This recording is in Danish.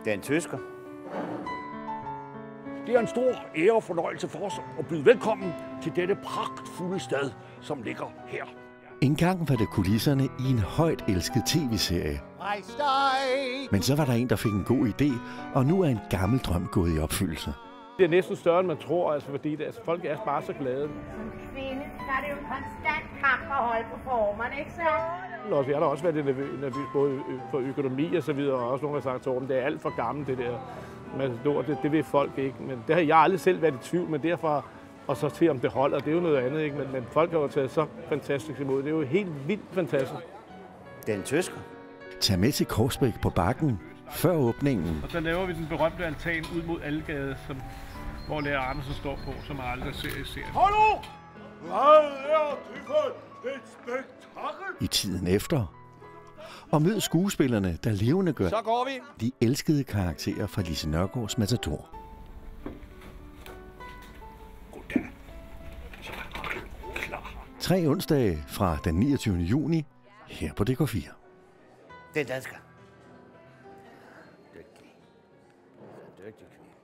Det er en tysker. Det er en stor ære og fornøjelse for os at byde velkommen til dette pragtfulde sted, som ligger her. Engang var det kulisserne i en højt elsket tv-serie. Men så var der en, der fik en god idé, og nu er en gammel drøm gået i opfyldelse. Det er næsten større, end man tror, fordi folk er bare så glade. Som kvinde, så er det jo en konstant kamp at holde på formerne, ikke så? Jeg har da også været nervøs både for økonomi og så videre, og også nogen har sagt til Torben, det er alt for gammelt det der. Matador, det vil folk ikke, men det har jeg aldrig selv været i tvivl, men derfor og så til om det holder, det er jo noget andet, ikke? Men folk har jo taget så fantastisk imod, det er jo helt vildt fantastisk. Det er en tysker. Tag med til Korsbæk på Bakken før åbningen. Og så laver vi den berømte altan ud mod Algade, hvor Lærer Andersen står på, som man aldrig ser i serien. Hallo! Hvad er det for et spektakel? I tiden efter. Og mød skuespillerne, der levende gør Så går vi. de elskede karakterer fra Lise Nørgaards Matador. Goddag. Så er du klar. 3 onsdage fra den 29. juni her på DK4. Det er dansker. Dygtig. Dygtig kvinde.